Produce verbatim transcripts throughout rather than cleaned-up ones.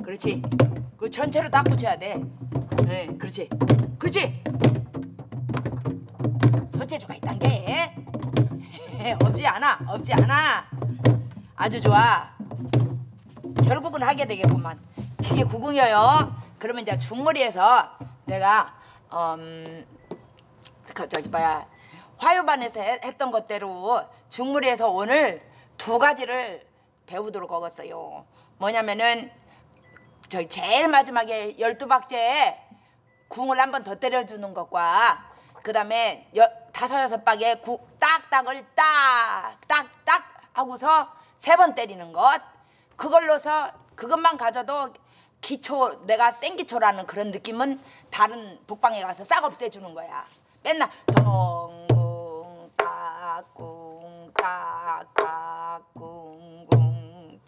그렇지. 그 전체로 딱 붙여야 돼. 네, 그렇지. 그렇지. 손재주가 있단 게 없지 않아. 없지 않아. 아주 좋아. 결국은 하게 되겠구만. 그게 구궁이에요. 그러면 이제 중머리에서 내가 음 저기 뭐야 화요반에서 해, 했던 것대로 중머리에서 오늘 두 가지를 배우도록 하겠어요. 뭐냐면은 저기 제일 마지막에 열두 박자에 궁을 한 번 더 때려주는 것과 그 다음에 다섯 여섯 박에 구, 딱딱을 딱딱딱 하고서 세 번 때리는 것. 그걸로서 그것만 가져도 기초, 내가 생기초라는 그런 느낌은 다른 복방에 가서 싹 없애주는 거야. 맨날 덩궁 딱궁 딱딱 궁궁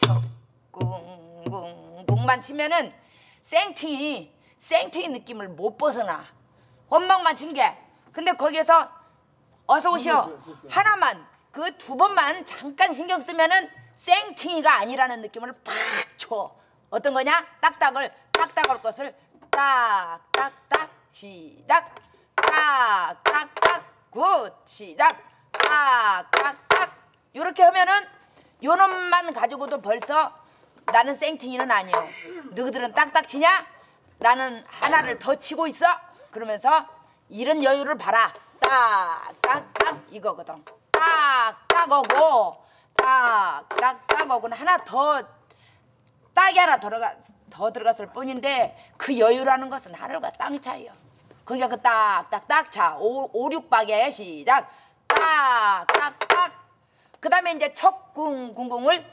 척궁궁 궁만 치면은 생튀 생튀 느낌을 못 벗어나. 원망만 친 게. 근데 거기에서 어서 오시오 하나만 그 두 번만 잠깐 신경 쓰면은 생튀가 아니라는 느낌을 팍 줘. 어떤 거냐? 딱딱을 딱딱할 것을 딱딱딱 시작. 딱딱딱 굿 시작. 딱딱딱 요렇게 하면은 요놈만 가지고도 벌써 나는 생튀는 아니에요. 너희들은 딱딱 치냐? 나는 하나를 더 치고 있어. 그러면서 이런 여유를 봐라. 딱딱딱 이거거든. 딱딱하고 딱딱딱하고는 하나 더 딱이 하나 들어가 더 들어갔을 뿐인데 그 여유라는 것은 하늘과 땅 차이요. 그러니까 그 딱딱딱 자 오륙 박에 시작. 딱딱딱 그 다음에 이제 척궁 궁궁을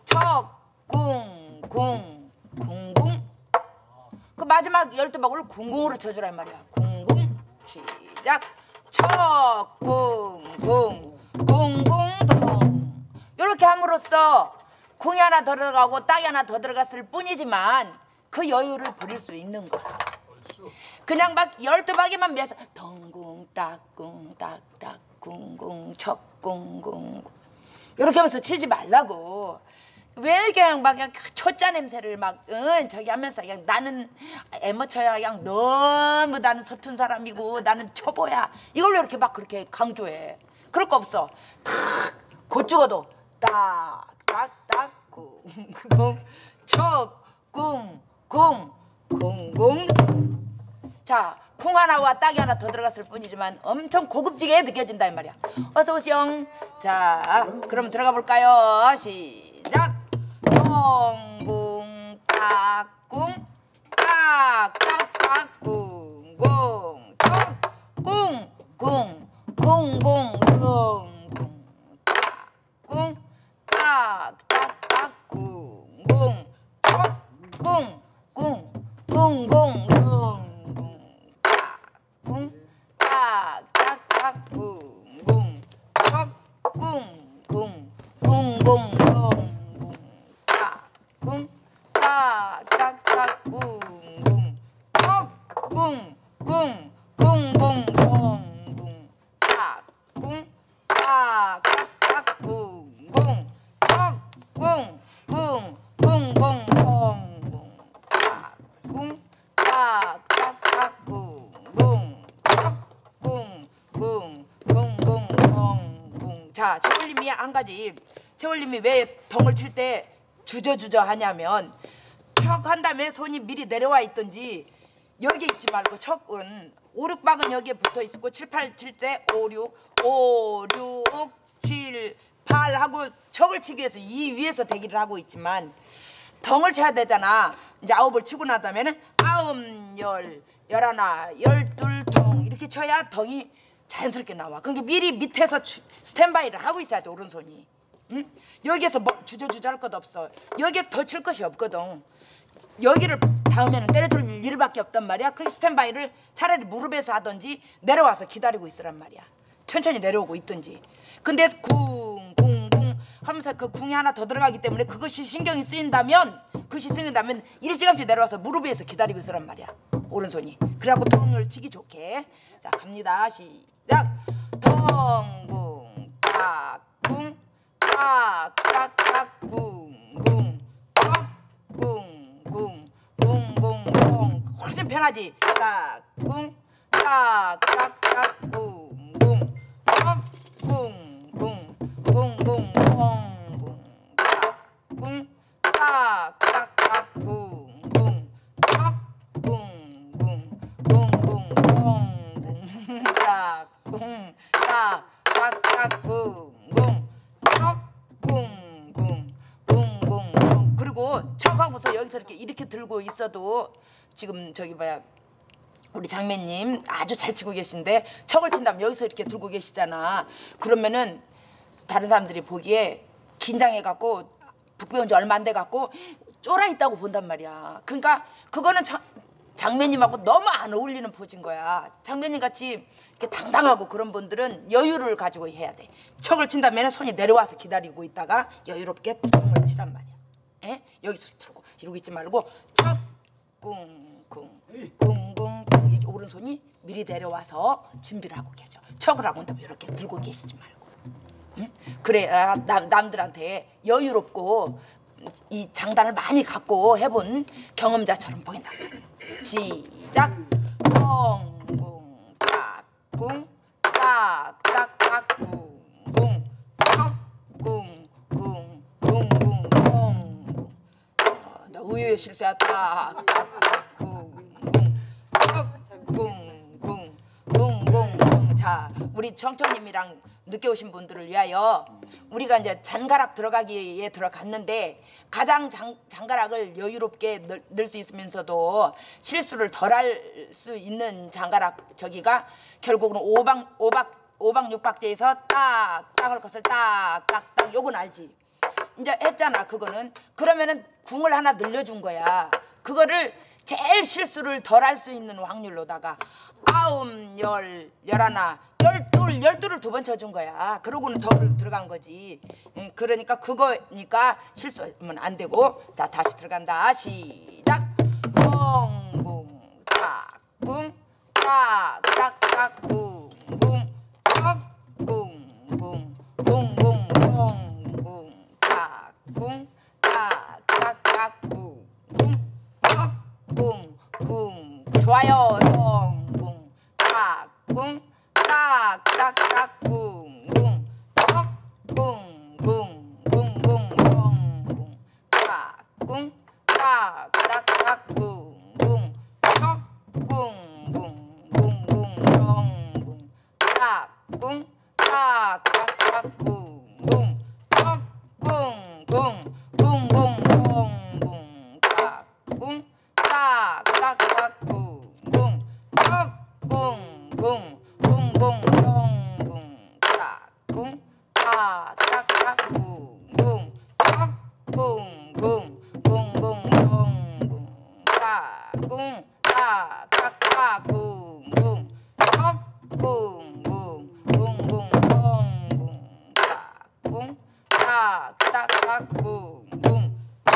척궁 궁 궁궁 그 마지막 열두 박을 궁궁으로 쳐주란 말이야. 궁궁 시작. 척궁 궁 궁궁 동 이렇게 함으로써 궁이 하나 더 들어가고 딱이 하나 더 들어갔을 뿐이지만 그 여유를 부릴 수 있는 거야. 그냥 막 열두 박에만 매서 덩궁 딱궁 딱딱 궁궁 척궁궁 이렇게 하면서 치지 말라고. 왜 그냥 막 그냥 초짜 냄새를 막 응, 저기 하면서 그냥 나는 애머쳐야 그냥 너무 나는 서툰 사람이고 나는 초보야 이걸로 이렇게 막 그렇게 강조해. 그럴 거 없어. 탁 곧 죽어도 딱딱딱 궁궁 척궁 궁 궁궁 자 궁 하나와 딱이 하나 더 들어갔을 뿐이지만 엄청 고급지게 느껴진다 이 말이야. 어서 오시오. 자 그럼 들어가 볼까요? 시작. 덩궁 딱궁 딱딱딱 궁궁 척궁 궁 궁궁 궁궁 딱궁 딱딱딱 궁궁 척궁 궁 궁궁 궁궁 딱궁 딱딱딱 궁궁 척궁 궁 궁궁 궁 딱딱딱 궁궁 척궁 궁 궁궁 궁궁 딱궁 딱딱딱 궁궁 척궁 궁 궁궁 궁궁 딱궁 딱딱딱 궁궁 척궁 궁 궁궁 궁궁. 자 채울님이 한 가지 채울님이 왜 덩을 칠 때 주저주저 하냐면 척 한 다음에 손이 미리 내려와 있든지 여기 있지 말고 척은 오륙 박은 여기에 붙어 있고 칠, 팔 칠 때 오륙 오륙 칠, 팔 하고 척을 치기 위해서 이 위에서 대기를 하고 있지만 덩을 쳐야 되잖아. 이제 아홉을 치고 나다면은 아홉, 열, 열하나, 열둘 덩 이렇게 쳐야 덩이 자연스럽게 나와. 그러니까 미리 밑에서 주, 스탠바이를 하고 있어야 돼 오른손이. 응? 여기에서 뭐 주저주저 할 것 없어. 여기에 더 칠 것이 없거든. 여기를 닿으면 때려줄 일밖에 없단 말이야. 그 스탠바이를 차라리 무릎에서 하든지 내려와서 기다리고 있으란 말이야. 천천히 내려오고 있든지. 근데 궁, 궁, 궁 하면서 그 궁이 하나 더 들어가기 때문에 그것이 신경이 쓰인다면 그것이 쓰인다면 일찌감치 내려와서 무릎 위에서 기다리고 있으란 말이야. 오른손이. 그래갖고 덩을 치기 좋게. 자 갑니다. 시작. 덩궁 딱궁 딱딱딱 궁궁 척궁 궁 훨씬 편하지. 깍꿍 깍깍깍 꿍꿍 꿍꿍 꿍꿍 꿍꿍 깍꿍 깍깍깍 꿍꿍 깍꿍꿍 꿍꿍 꿍꿍 깍꿍 깍깍깍 꿍꿍 깍꿍꿍 꿍꿍. 그리고 척하고서 여기서 이렇게 이렇게 들고 있어도 지금 저기 뭐야 우리 장매님 아주 잘 치고 계신데 척을 친다면 여기서 이렇게 들고 계시잖아. 그러면은 다른 사람들이 보기에 긴장해갖고 북 배운 지 얼마 안 돼갖고 쫄아 있다고 본단 말이야. 그러니까 그거는 장, 장매님하고 너무 안 어울리는 포즈인 거야. 장매님 같이 이렇게 당당하고 그런 분들은 여유를 가지고 해야 돼. 척을 친다면 손이 내려와서 기다리고 있다가 여유롭게 척을 치란 말이야. 에? 여기서 들고 이러고 있지 말고 척 꿍꿍 꿍꿍 이게 오른손이 미리 내려와서 준비를 하고 계셔. 척을 하고 있다면 이렇게 들고 계시지 말고. 응? 그래야 남, 남들한테 여유롭고 이 장단을 많이 갖고 해본 경험자처럼 보인다. 시작. 꿍꿍 깍꿍 깍깍깍 꿍꿍 깍꿍 꿍 꿍꿍 꿍꿍. 나 의외의 실수였다. 꿍꿍 꿍꿍. 자, 우리 청초님이랑 늦게 오신 분들을 위하여 우리가 이제 장가락 들어가기에 들어갔는데 가장 장, 장가락을 여유롭게 넣을 수 있으면서도 실수를 덜할 수 있는 장가락 저기가 결국은 오박 오박 오박 육박제에서 딱딱 할 것을 딱딱딱 요건 알지. 이제 했잖아 그거는. 그러면은 궁을 하나 늘려준 거야. 그거를 제일 실수를 덜 할 수 있는 확률로다가 아홉, 열, 열하나, 열둘, 열둘을 두 번 쳐준 거야. 그러고는 더 들어간 거지. 그러니까 그거니까 실수하면 안 되고. 자, 다시 들어간다. 시작. 꿍꿍 깍꿍 깍깍깍 꿍꿍 깍꿍꿍 꿍꿍 꿍꿍 깍꿍 깍깍깍 꿍꿍 꿍꿍. 좋아요. 꿍꿍 깍꿍 깍깍깍 꿍꿍 꿍꿍 꿍꿍 꿍꿍 깍꿍 깍깍깍 꿍꿍 꿍꿍 꿍꿍 꿍꿍 깍꿍 깍깍깍 꿍꿍 꿍꿍 꿍꿍 꿍꿍 깍꿍 깍깍깍 꿍꿍 꿍꿍 꿍꿍 꿍꿍 깍꿍 깍깍깍 꿍꿍 꿍꿍 꿍꿍 꿍꿍 깍꿍 깍깍깍 꿍꿍 꿍꿍 꿍꿍 꿍꿍 깍꿍 깍깍깍 꿍꿍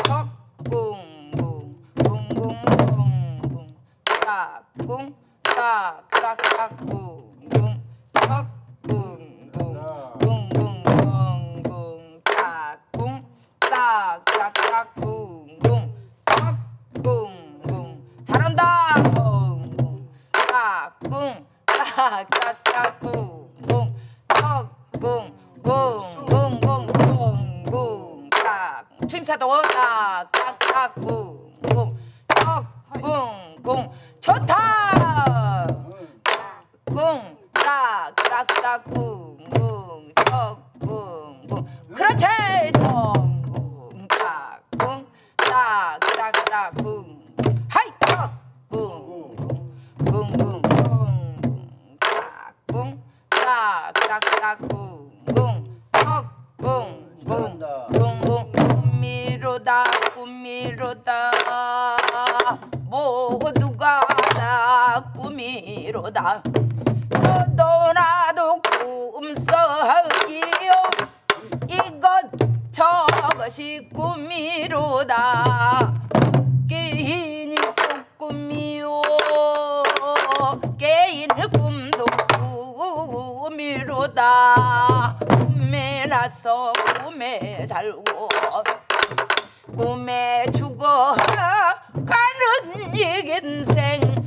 꿍꿍 꿍꿍 꿍꿍 깍꿍 깍깍깍 꿍꿍 꿍꿍 꿍꿍 꿍꿍 깍꿍 깍깍깍 꿍꿍 꿍꿍. 잘한다. 꿍꿍 깍꿍 깍깍깍 꿍꿍 꿍꿍 꿍꿍 꿍꿍 깍. 추임새도 깍깍깍 꿍꿍 꿍꿍. 좋다. 꿍 깍깍깍 꿍꿍 꿍꿍. 그렇지. 꿍꿍 깍꿍 깍깍깍 꿍. 하이 꿍꿍 꿍꿍 꿍꿍 깍꿍 깍깍깍 꿍꿍 꿍꿍 꿍꿍. 꿈미로다 꿈미로다 모두가 다 꿈이로다. 너도 나도 꿈속이요 이것 저것이 꿈이로다. 개인이 꿈이요 개인의 꿈도 꿈이로다. 꿈에 나서 꿈에 살고 꿈에 죽어 가는 이 인생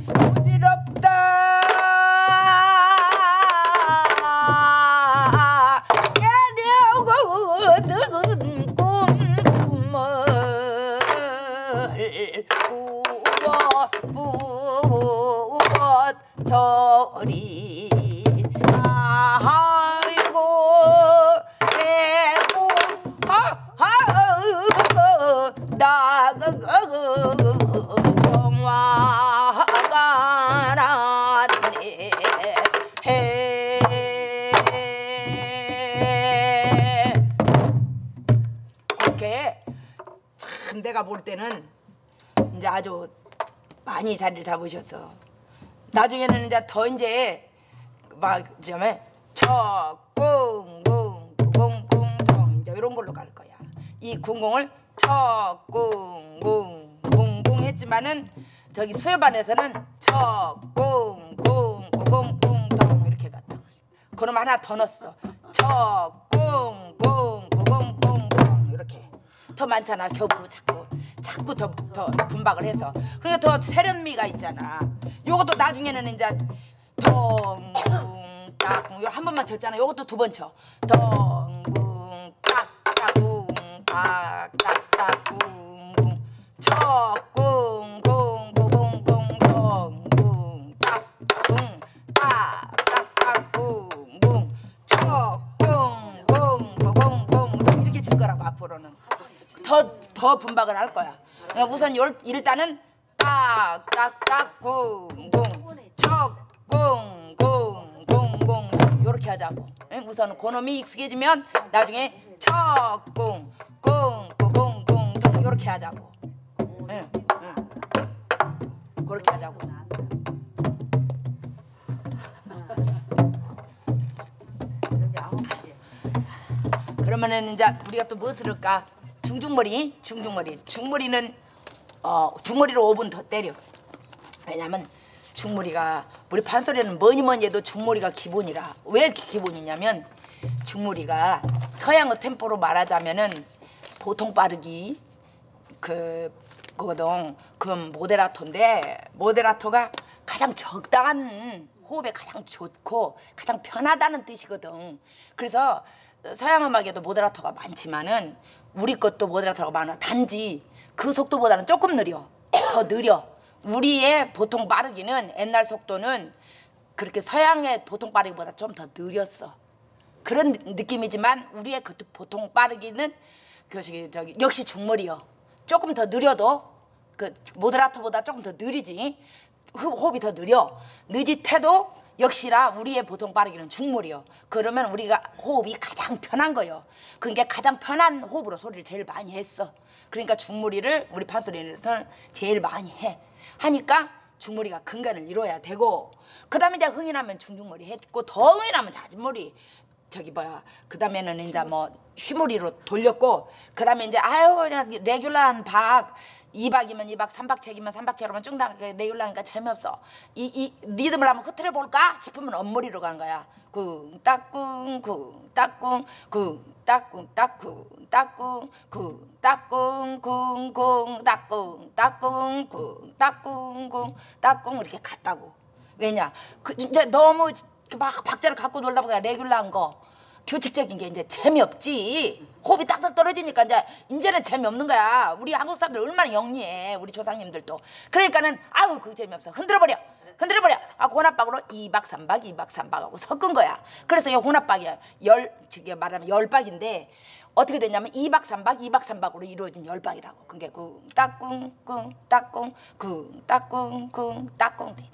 아이고 에고 하하 나그 성화가 나네 해 그렇게 참 내가 볼 때는 이제 아주 많이 자리를 잡으셨어. 나중에는 이제 더 이제 막 좀 척궁궁궁궁궁 이제 이런 걸로 갈 거야. 이 궁궁을 척궁궁궁궁궁 했지만은 저기 수요반에서는 척궁궁궁궁궁 이렇게 갔다. 그럼 하나 더 넣었어. 척궁궁궁궁궁 이렇게 더 많잖아. 겹으로 자꾸 자꾸 더, 더 분박을 해서 그러니까 더 세련미가 있잖아. 요것도 나중에는 이제 덩궁 딱궁 요 한 번만 쳤잖아. 요것도 두 번 쳐. 덩궁 딱딱궁 딱딱궁 척궁궁궁궁궁 덩궁 딱궁 딱딱궁궁 척궁궁궁궁궁 이렇게 칠 거라고 앞으로는. 더, 더 분박을 할 거야. 그러니까 우선 열, 일단은 딱딱딱궁궁 척궁궁궁궁 요렇게 하자고. 우선은 그놈이 익숙해지면 나중에 척궁궁궁궁궁 요렇게 하자고. 응, 응. 그렇게 하자고. 그러면은 이제 우리가 또 무엇을 할까? 중중머리, 중중머리. 중머리는 어 중머리로 오 분 더 때려. 왜냐면 중머리가 우리 판소리는 뭐니 뭐니 해도 중머리가 기본이라. 왜 기본이냐면 중머리가 서양어 템포로 말하자면은 보통 빠르기 그 그거든. 그럼 모데라토인데 모데라토가 가장 적당한 호흡에 가장 좋고 가장 편하다는 뜻이거든. 그래서 서양 음악에도 모데라토가 많지만은 우리 것도 모데라토가 많아. 단지 그 속도보다는 조금 느려. 더 느려. 우리의 보통 빠르기는 옛날 속도는 그렇게 서양의 보통 빠르기보다 좀 더 느렸어. 그런 느낌이지만 우리의 그 보통 빠르기는 그 저기 역시 중머리요. 조금 더 느려도 그 모데라토보다 조금 더 느리지. 호흡이 더 느려. 느릿해도 역시나 우리의 보통 빠르기는 중머리요. 그러면 우리가 호흡이 가장 편한 거요. 그게 가장 편한 호흡으로 소리를 제일 많이 했어. 그러니까 중머리를 우리 판소리에서는 제일 많이 해. 하니까 중머리가 근간을 이뤄야 되고 그 다음에 이제 흥이 나면 중중머리 했고 더 흥이 나면 잦은머리 저기 뭐야 그 다음에는 이제 뭐 휘머리로 돌렸고 그 다음에 이제 아유 그냥 레귤러한 박 이 박이면 이 박, 삼 박책이면 삼 박책으로만 쭉 나가니까 레귤러하니까 재미없어. 이, 이 리듬을 한번 흐트려 볼까 싶으면 엄머리로 가는 거야. 쿵 따꿍 쿵 따꿍 쿵 따꿍 따꿍 따꿍 쿵 따꿍 쿵쿵 따꿍 따꿍 쿵 따꿍 쿵 따꿍 이렇게 갔다고. 왜냐? 그 이제 너무 막 박자를 갖고 놀다 보니까 레귤러한 거 규칙적인 게 이제 재미없지. 호흡이 딱딱 떨어지니까 이제 이제는 재미없는 거야. 우리 한국 사람들 얼마나 영리해. 우리 조상님들도. 그러니까는 아우 그거 재미없어. 흔들어버려. 흔들어버려. 아 혼합박으로 이 박 삼 박 이 박 삼 박하고 섞은 거야. 그래서 이 혼합박이야. 열 지금 말하면 열 박인데 어떻게 됐냐면 이 박 삼 박 이 박 삼 박으로 이루어진 열 박이라고. 그게 쿵 따꿍 쿵 따꿍 쿵 따꿍 쿵 따꿍 돼.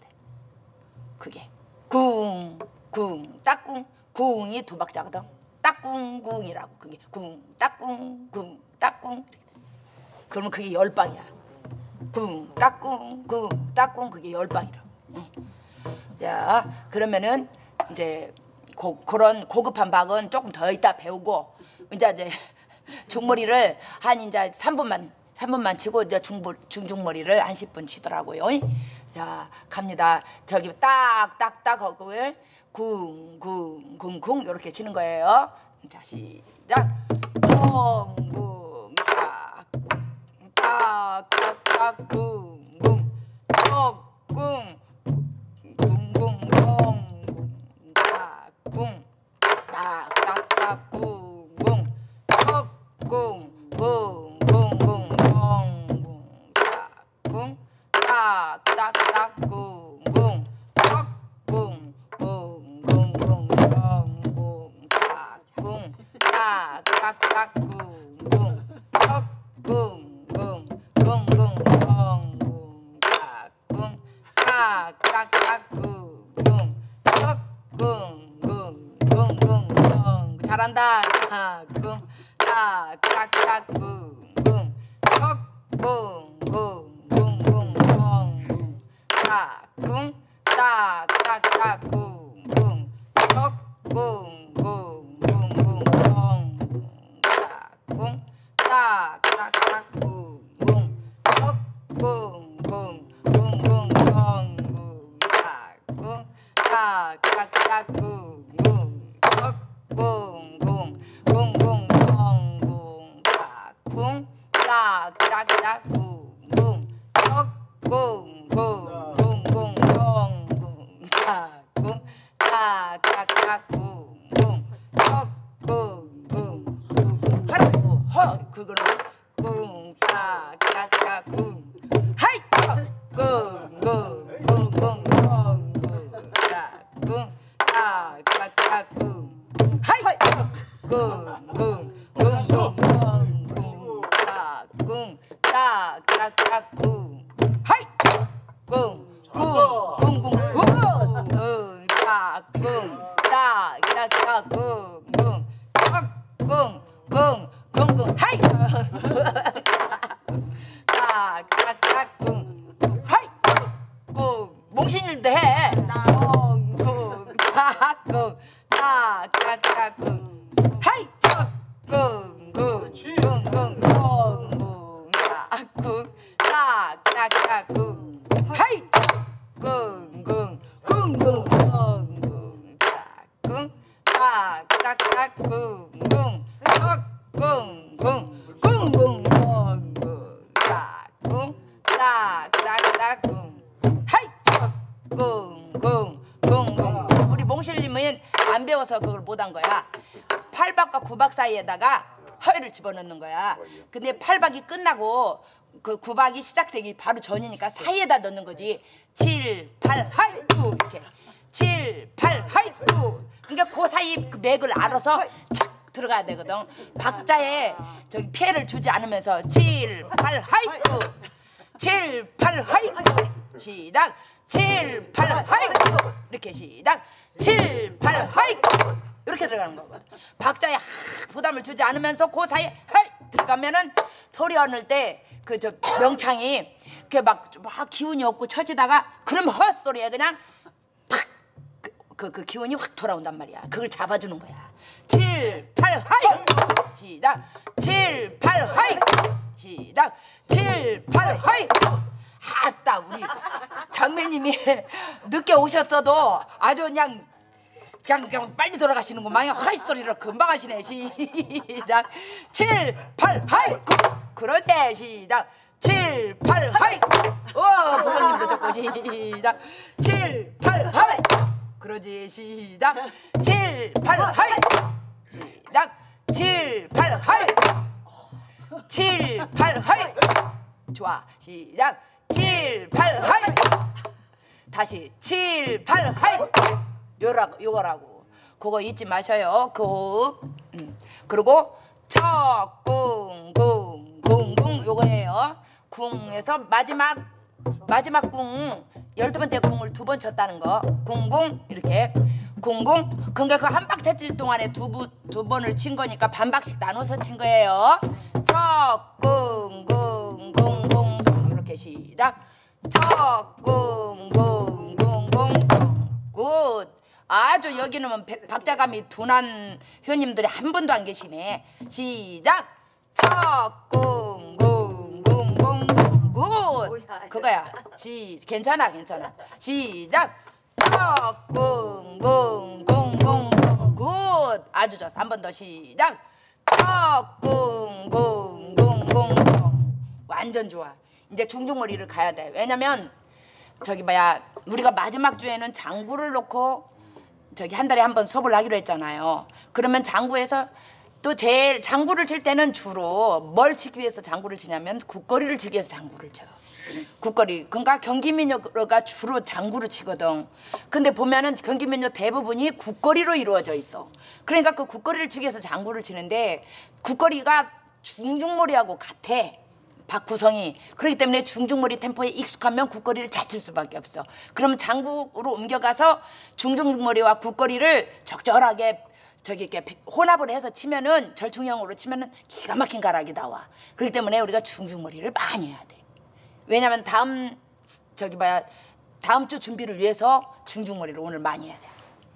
그게 쿵 쿵 따꿍 쿵이 두 박자거든. 따꿍궁이라고. 그게 쿵 따꿍 쿵 따꿍. 그러면 그게 열 박이야. 쿵 따꿍 쿵 따꿍 그게 열 박이라고. 응. 자 그러면은 이제 고, 그런 고급한 박은 조금 더 이따 배우고 이제 이제 중머리를 한 이제 삼 분만 삼 분만 치고 이제 중부, 중중머리를 한 십 분 치더라고요. 자 갑니다. 저기 딱딱딱 하고 쿵쿵쿵쿵 이렇게 치는 거예요. 자 시작. 쿵쿵 딱딱딱 쿵쿵 쿵쿵 쿵쿵 쿵쿵 딱딱딱 쿵쿵 쿵쿵 쿵쿵 쿵쿵 딱쿵 딱딱딱 쿵쿵 쿵쿵 잘한다. 쿵, 딱, 딱, 딱, 쿵, 쿵, 턱, 쿵, 쿵, 쿵, 쿵, 쿵, 딱, 쿵, 딱, 딱, 딱, 쿵, 쿵, 턱, 쿵, 쿵, 쿵, 쿵, 쿵, 딱, 쿵, 딱, 딱, 딱, 쿵, 쿵, 턱, 쿵, 쿵, 쿵, 쿵, 쿵, 딱, 쿵, 딱, 딱, 딱, 쿵, 쿵, 턱, 쿵, 쿵, 쿵, 쿵, 쿵, 딱, 쿵, 딱, 딱, 딱, 쿵, 쿵, 턱, 쿵, 쿵, 쿵, 쿵, 쿵, 딱, 쿵, 딱, 딱, 딱, 쿵, 쿵, 턱, 쿵, 쿵, 쿵, 하라고 허 그거는 쿵, 딱, 딱, 딱, 쿵, 하이, 쿵, 쿵, 쿵, 쿵, 쿵, 쿵, 딱, 쿵, 딱, 딱, 딱, 쿵, 하이, 쿵, 쿵, 쿵, 쿵, 쿵, 쿵, 딱, 쿵, 딱, 딱, 딱, 쿵, 하이, 쿵, 쿵, 쿵, 쿵, 쿵, 딱, 쿵, 딱, 딱, 딱, 쿵, 쿵, 딱, 쿵, 쿵, 쿵, 쿵, 하이, 딱, 딱, 딱, 쿵, 하이, 쿵, 몽신일도 해. 쿵, 쿵, 딱, 쿵, 딱, 딱, 딱, 쿵, 하이, 척, 쿵, 쿵, 쿵, 쿵, 쿵, 쿵, 딱, 쿵, 딱, 딱, 딱, 쿵, 하이, 척, 쿵, 쿵, 쿵, 쿵, 쿵, 쿵, 딱, 쿵, 딱, 딱, 딱, 쿵, 쿵, 척, 쿵, 쿵, 쿵, 쿵, 쿵, 쿵, 딱, 쿵, 딱, 딱, 딱, 쿵, 하이, 척, 쿵, 쿵, 쿵, 쿵. 우리 몽실님은 안 배워서 그걸 못한 거야. 팔 박과 구 박 사이에다가 허리를 집어넣는 거야. 근데 팔 박이 끝나고 그 구 박이 시작되기 바로 전이니까 사이에다 넣는 거지. 칠, 팔, 하이, 구 이렇게. 칠, 팔, 하이, 구. 그러니까 그 사이 그 맥을 알아서 착 들어가야 되거든. 박자에 저기 피해를 주지 않으면서 칠, 팔, 하이, 구. 칠, 팔, 하이, 구. 시작. 칠, 팔, 하이, 구. 이렇게 시작. 칠, 팔, 하이, 구. 이렇게 들어가는 거거든. 박자에 하, 부담을 주지 않으면서 그 사이에 하이 들어가면은 소리 얻을 때 그 저 명창이 그게 막, 막 기운이 없고 처지다가 그럼 헛소리에 그냥 탁 그 그 기운이 확 돌아온단 말이야. 그걸 잡아주는 거야. 칠, 팔, 하이 시작. 칠, 팔, 하이 시작. 칠, 팔, 하이. 아따 우리 장매님이 늦게 오셨어도 아주 그냥 그냥, 그냥 빨리 돌아가시는구만. 하이 소리를 금방 하시네. 시작. 칠, 팔, 하이 구. 그러지. 시작. 칠, 팔, 하이 구. 어 부모님도 좋고. 시작. 칠, 팔, 하이 그러지. 시작. 칠, 팔, 하이 시작. 칠, 팔, 하이 칠, 팔, 하이 좋아. 시작. 칠, 팔, 하이 다시 칠, 팔, 하이 요라고 요거라고. 그거 잊지 마셔요. 그 호흡. 음. 그리고 척, 꿍, 꿍, 꿍, 꿍 요거예요. 쿵에서 마지막 마지막 쿵 열두 번째 쿵을 두 번 쳤다는 거. 쿵쿵 이렇게 쿵쿵. 그러니까 그 한 박 쳤을 동안에 두, 부, 두 번을 친 거니까 반박씩 나눠서 친 거예요. 척, 쿵, 쿵, 쿵, 쿵 이렇게 시작. 척, 쿵, 쿵, 쿵, 쿵 굿. 아주 여기는 박자감이 둔한 회원님들이 한 분도 안 계시네. 시작. 척, 쿵, 쿵, 쿵, 쿵, 쿵. 굿. 그거야. 시 괜찮아, 괜찮아. 시작. 척, 쿵, 쿵, 쿵, 쿵, 쿵. 굿. 아주 좋았어. 한 번 더 시작. 척, 쿵, 쿵, 쿵, 쿵, 쿵. 완전 좋아. 이제 중중머리를 가야 돼. 왜냐면 저기 뭐야 우리가 마지막 주에는 장구를 놓고 저기 한 달에 한 번 수업을 하기로 했잖아요. 그러면 장구에서 또 제일 장구를 칠 때는 주로 뭘 치기 위해서 장구를 치냐면 국거리를 치기 위해서 장구를 쳐. 국거리. 그러니까 경기민요가 주로 장구를 치거든. 근데 보면은 경기민요 대부분이 국거리로 이루어져 있어. 그러니까 그 국거리를 치기 위해서 장구를 치는데 국거리가 중중머리하고 같아. 박구성이. 그렇기 때문에 중중머리 템포에 익숙하면 국거리를 잘 칠 수밖에 없어. 그러면 장구로 옮겨가서 중중머리와 국거리를 적절하게 저기 이렇게 혼합을 해서 치면은 절충형으로 치면은 기가 막힌 가락이 나와. 그렇기 때문에 우리가 중중머리를 많이 해야 돼. 왜냐면 다음 저기 뭐야 다음 주 준비를 위해서 중중머리를 오늘 많이 해야 돼.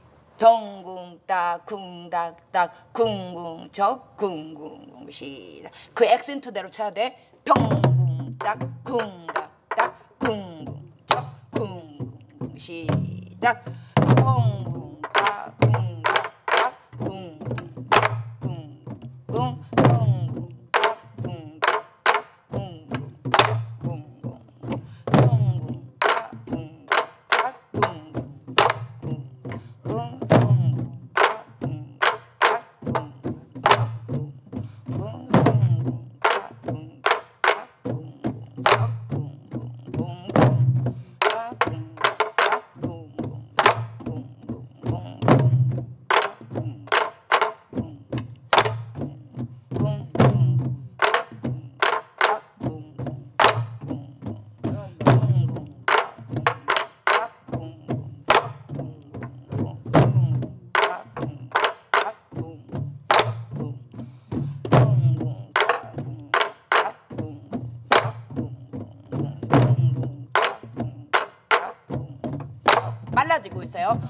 덩궁딱 쿵닥딱 쿵궁적 쿵궁궁 시작. 그 액센트대로 쳐야 돼. 덩궁딱 쿵닥딱 쿵궁적 쿵궁 시작. 쿵궁딱 쿵닥딱 쿵궁 쿵궁 쿵궁딱 쿵닥딱 쿵궁 쿵궁 쿵궁딱 쿵궁 빨라지고 있어요.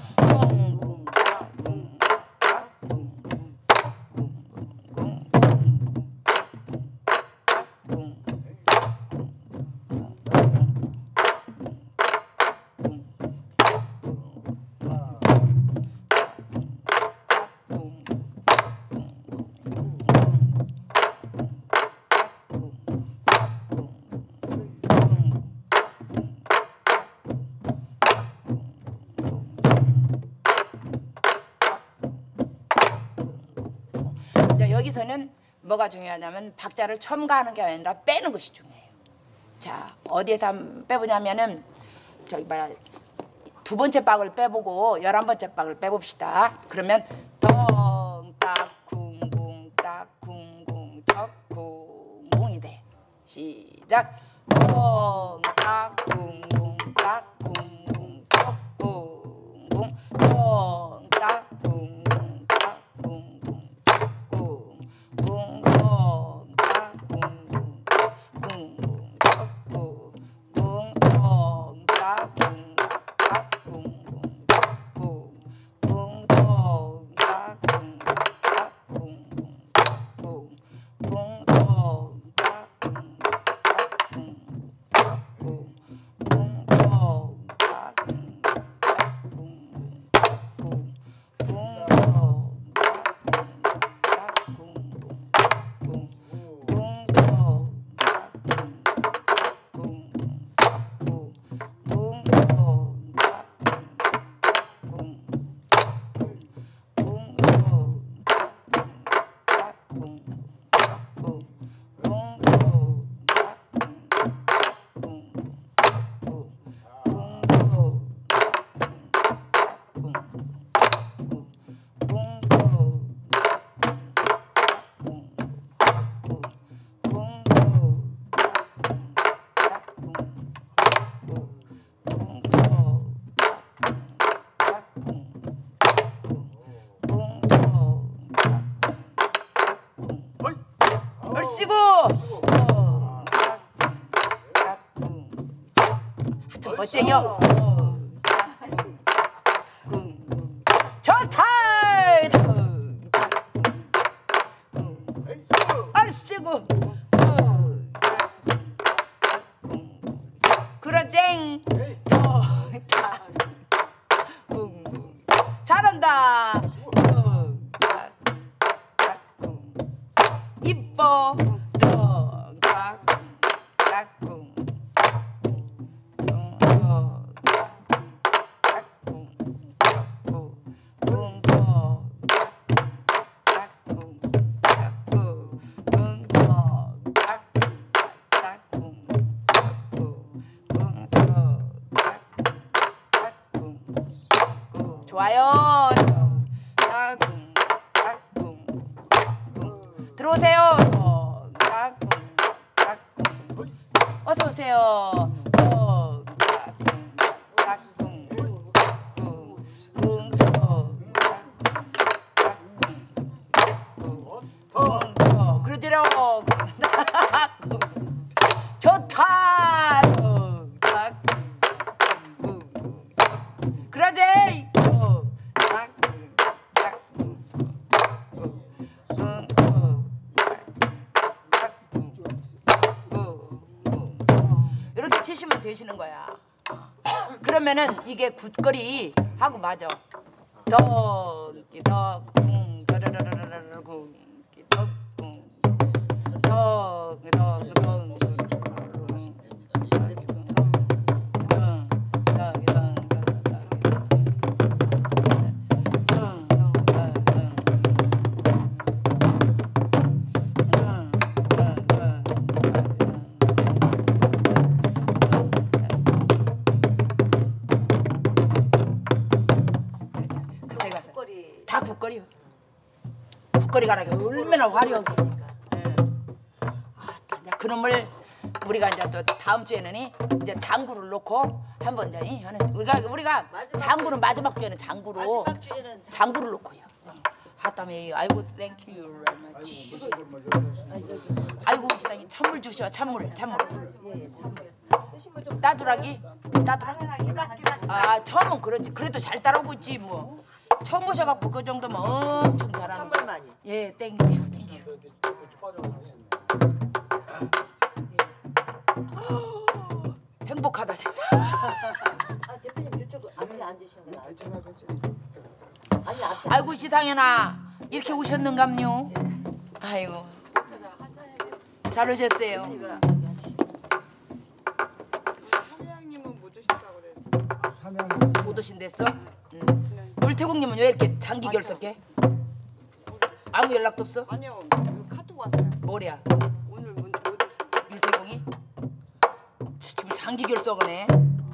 여기서는 뭐가 중요하냐면 박자를 첨가하는 게 아니라 빼는 것이 중요해요. 자, 어디에서 빼보냐면은 저기 뭐야 두 번째 박을 빼보고 열한 번째 박을 빼봅시다. 그러면 덩딱 쿵궁 딱 쿵궁 척 쿵궁이 돼. 시작. 덩딱 쿵궁 딱 쿵궁 척 쿵궁 덩딱 쿵궁 딱 쿵궁 얼씨구 멋쟁여 좋다 얼씨구 그러쟁 잘한다 이뻐 좋아요. 들어오세요. 어서 오세요. 쓰시면 되시는 거야. 그러면은 이게 굿거리 하고 맞아. 덕기덕궁 더러러러러궁 기덕궁 덕기덕궁 다 국거리요. 국거리가 나게 얼마나 화려하게. 예. 아, 이제 그놈을 우리가 이제 또 다음 주에는 이제 장구를 놓고 한번 이제 하는 우리가 우리가 장구는 마지막 주에는 장구로 마지막 주에는 장구를 놓고요. 하다음에 아이고 땡큐 very much. 아이고 세상에 찬물 주셔 찬물 찬물. 따두라기 따두라기. 아 처음은 그렇지 그래도 잘 따라오고 있지 뭐. 처음 오셔갖고 그 정도면 엄청 잘하는 거. 예, 땡큐, 땡큐. 행복하다 진짜. 아, 대표님 이쪽 앞에 앉으시는 거 괜찮아, 괜찮아. 아니 앞에. 아이고 시상해나 이렇게 오셨는감요. 아이고. 잘 오셨어요. 사장님은 못 오신다고 그래. 못 오신댔어? 응. 물태국님은 왜 이렇게 장기 결석해? 아무 연락도 없어? 아니요, 그 카톡 왔어요. 뭐랴? 오늘 못, 못 오신다. 물태국이? 지금 장기 결석을 해.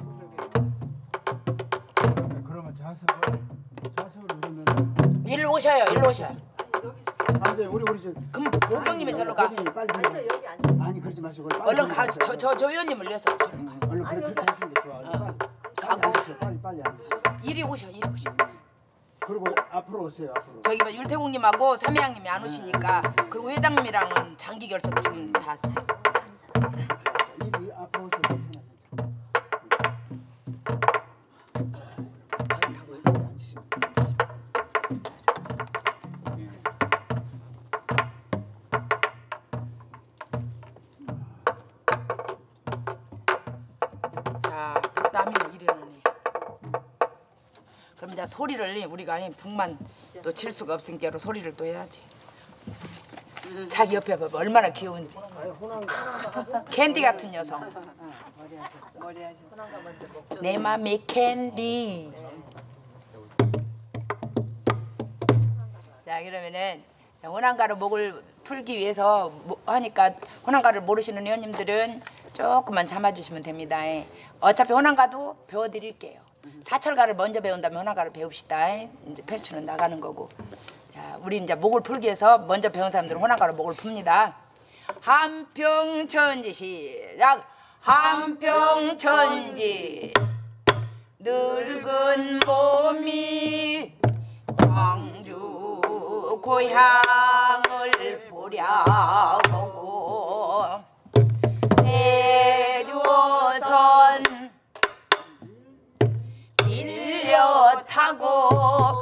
그러면 자석을 자석을 누르면 일로 오셔요. 일로 오셔요. 아니 우리 우리 저 그럼 보경님이 절로 가. 어디 빨리 앉아 여기 앉아. 아니 그러지 마시고 빨리 얼른 가. 들어가세요. 저 저 저 의원님을 위해서 절로 가. 얼른 그래 그렇게 하시는 게 좋아. 빨리 빨리 앉으세요. 빨리 빨리 앉으세요. 이리 오셔. 이리 오셔. 그리고 앞으로 오세요. 앞으로. 저기 뭐 율태국님하고 삼혜양님이 안 오시니까 그리고 회장님이랑은 장기 결석 지금 다. 이리 앞으로 오세요. 괜찮아 괜찮아. 앉으시면 자, 땀이면 이래놓네. 그럼 이제 소리를 우리가 북만 또 칠 수가 없으니까 소리를 또 해야지. 자기 옆에 봐봐 얼마나 귀여운지. 캔디 같은 여성. 머리 하셨어요. 내 맘이 캔디. 자 그러면은 호랑가루 목을 풀기 위해서 뭐 하니까 호랑가루를 모르시는 회원님들은 조금만 참아주시면 됩니다. 어차피 호랑가도 배워드릴게요. 사철가를 먼저 배운 다음에 호랑가를 배웁시다. 이제 편수는 나가는 거고. 자, 우리 이제 목을 풀기 위해서 먼저 배운 사람들은 호랑가로 목을 풉니다. 한평천지 시작. 한평천지 늙은 몸이 광주 고향을 보려보고 내려선 빌려 타고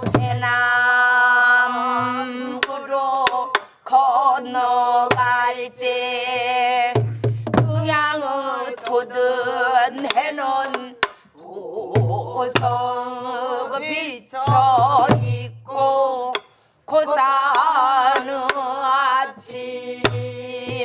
해남으로 건너갈지 동양의 토든 해는 보석 비쳐 있고 고사는 아침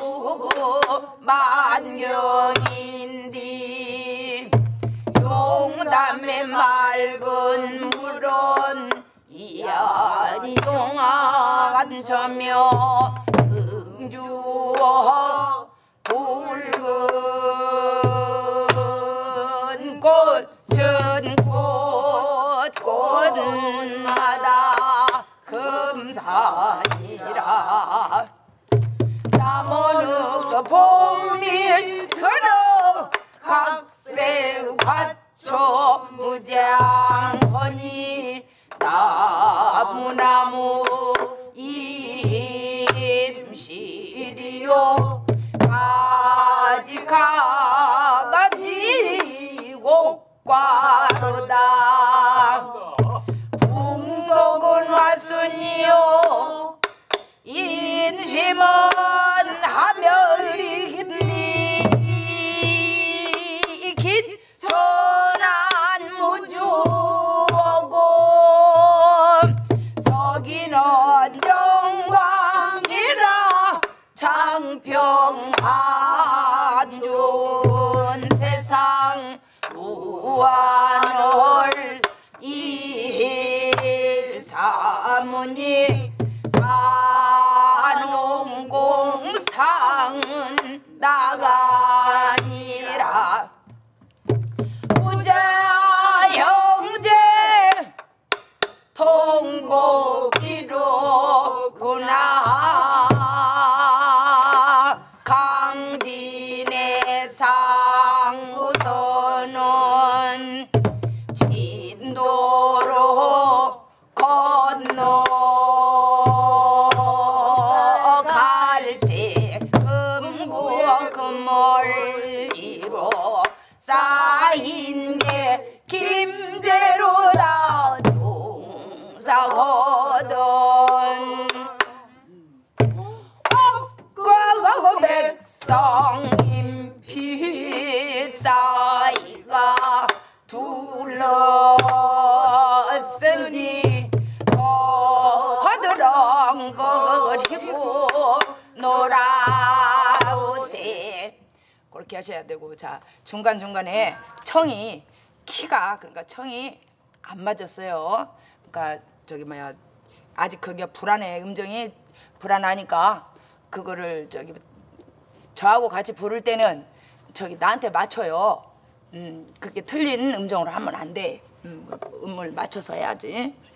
만경인디 용담의 맑은 물은 이안이 용한 저며 음주어 붉은 꽃은 꽃 꽃마다 금산이라 남어느 봄이 들어 각색 화초 무장하니 나무나무 임실이요 가지 가지 곡과로다 풍속은 왔으니요 인심은 하멸이겠니 깃 천안 무주오고 서기는 영광이라 장평한준 세상 우환을 일사무니 산농공상은 나가니라 부자 형제 통곡이로구나 강진의 상우선은 진도로 건너 갈지 금구어 금월이로 쌓인 게 김제로다 농사하던 옥과 백성 임피사이가 둘러쓰니 허드렁거리고 놀아오세 그렇게 하셔야 되고 자 중간중간에 청이 키가 그러니까 청이 안 맞았어요. 그러니까 저기 뭐야 아직 그게 불안해 음정이 불안하니까 그거를 저기 저하고 같이 부를 때는 저기 나한테 맞춰요. 음 그렇게 틀린 음정으로 하면 안 돼. 음, 음을 맞춰서 해야지.